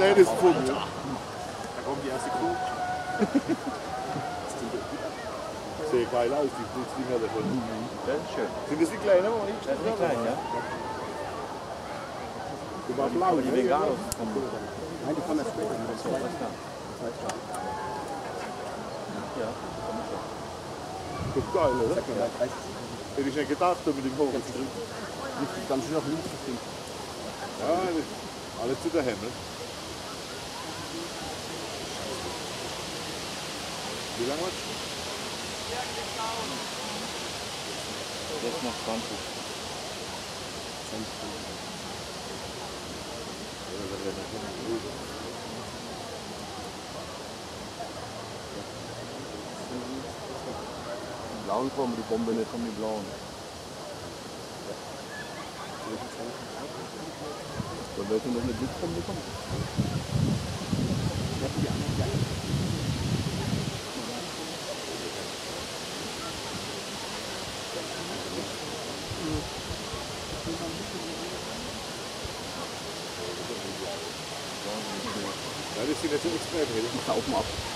Nein, das ist ein Vogel. Da kommt die erste Kuh. Sieht geil aus, die Dinger davon. Das ist schön. Sind das die kleinen? Das ist nicht klein, ja? Die war blau. Die Veganer kommen. Nein, die kommen erst später. Das ist klar. Ja, komm schon. Das ist geil, oder? Sag mal, 30. Hätte ich nicht gedacht, da mit dem Vogel. Ganz schön auf links gestimmt. Ja, alles zu der Hemmel. Wie lange war's? Jetzt noch 20. Die blauen kommen, die Bombe nicht kommen, die blauen. Dann welche noch eine Blitzbombe bekommen? Ja, das sind jetzt so extrem. Ich saufen ab.